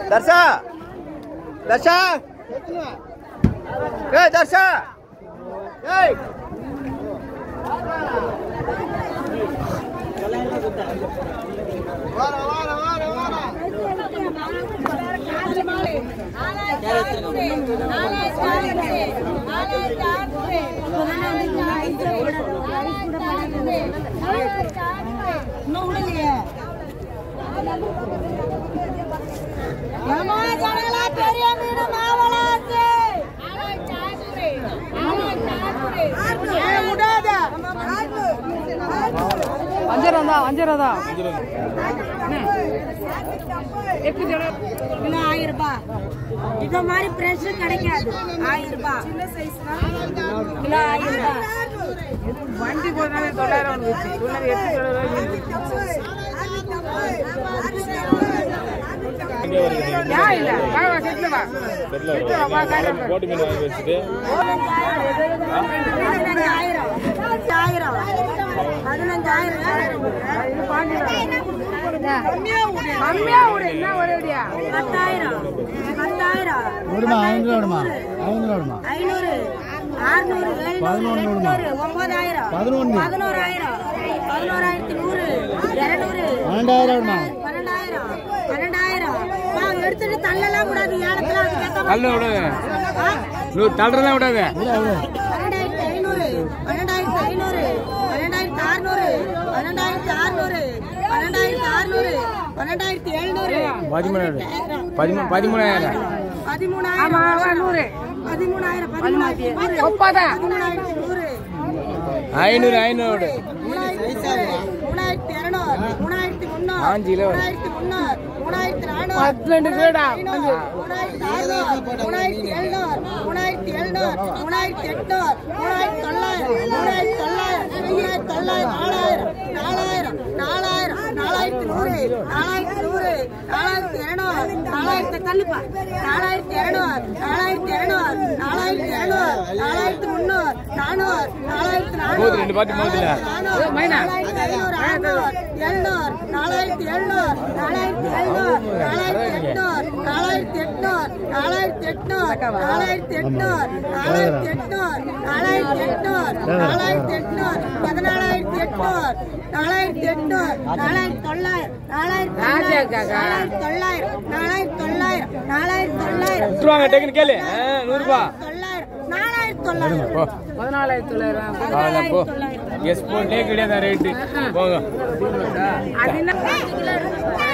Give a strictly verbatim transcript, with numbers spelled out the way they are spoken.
दर्शा दर्शा ए दर्शा ए वारा वारा वारा वारा अंजरदा अंजरदा किलो आयिर रूपाय इधर हमारी प्रेशर கிடைக்காது आयिर रूपाय சின்ன சைஸ் தான் கிலோ आयिर रूपाय வண்டி போனாலே தொள்ளாயிரம் வந்துச்சு தொள்ளாயிரம் எட்டு யா இல்ல வா வா செட்ல வா செட்ல வா கால போடி மீன் வாங்கி வச்சிட்டு ஆயிரம் ஆயிரம் பதினஞ்சாயிரம் இது பாண்டியா கம்மியா ஊடு கம்மியா ஊடு என்ன ஒரேடியா பத்தாயிரம் பத்தாயிரம் ஓடுமா ஐநூறு ஓடுமா ஐநூறு ஓடுமா ஐநூறு ஆறுநூறு பதினொன்று ஓடுமா ஒன்பதாயிரம் பதினொன்று பதினோராயிரம் பதினோராயிரத்தி நூறு இருநூறு பன்னெண்டாயிரம் ஓடுமா பன்னெண்டாயிரம் பன்னெண்டாயிரம் எடுத்துட்டு தள்ளலாம் கூடாது ஏலத்துல தள்ள விடாத நூறு தள்ளறலாம் விடாத பன்னெண்டாயிரத்தி ஐநூறு பன்னெண்டாயிரத்தி ஐநூறு பன்னெண்டாயிரத்தி அறுநூறு பன்னெண்டாயிரத்தி அறுநூறு பன்னெண்டாயிரத்தி அறுநூறு பன்னெண்டாயிரத்தி எழுநூறு பதிமூணாயிரம் பதிமூணாயிரம் பதிமூணாயிரம் நூறு பதிமூணாயிரம் பதிமூணாயிரத்தி ஒப்பதா பதிமூணாயிரத்தி நூறு ஐநூறு ஐநூறு மூணாயிரத்தி இருநூறு மூணாயிரத்தி முன்னூறு மூணாயிரத்தி முன்னூறு மூணாயிரத்தி நானூறு பன்னெண்டு பேடா மூணாயிரத்தி அறுநூறு மூணாயிரத்தி எழுநூறு மூணாயிரத்தி எழுநூறு மூணாயிரத்தி எட்நூறு மூணாயிரத்தி தொள்ளாயிரம் மூணாயிரத்தி தொள்ளாயிரம் மூணாயிரத்தி தொள்ளாயிரம் நாலாயிரம் நாலாயிரம் நாலாயிரம் நாலாயிரத்தி நூறு நாலாயிரத்தி நூறு நாலாயிரத்தி இருநூறு நாலாயிரத்தி தள்ளுப்பா நாலாயிரத்தி இருநூறு நாலாயிரத்தி இருநூறு நாலாயிரத்தி இருநூறு நாலாயிரத்தி முன்னூறு நானூறு நாலாயிரத்தி நானூறு ரெண்டு பாட்டி மோதில நாலாயிரத்தி ஐநூறு அறுநூறு எழுநூறு நாலாயிரத்தி எழுநூறு நாலாயிரத்தி எழுநூறு நாலாயிரத்தி எட்நூறு நாலாயிரத்தி எட்நூறு நாலாயிரத்தி எட்நூறு நாலாயிரத்தி எட்நூறு நாலாயிரத்தி எட்நூறு நாலாயிரத்தி எட்நூறு நாலாயிரத்தி எட்நூறு பதினாலாயிரத்தி எட்நூறு நாலாயிரத்தி எட்நூறு நாலாயிரத்தி தொள்ளாயிரம் நாலாயிரத்தி நாலாயிரத்தி தொள்ளாயிரம் நாலாயிரத்தி தொள்ளாயிரம் நாலாயிரத்தி தொள்ளாயிரம் விட்டுருவாங்க டெக்னிக் கேளு நூறு ரூபாய் தொள்ளாயிரம் நாலாயிரத்தி தொள்ளாயிரம் பதினாலாயிரத்தி தொள்ளாயிரம் எஸ் போட்டே கிடையாது ரேட்டு போங்க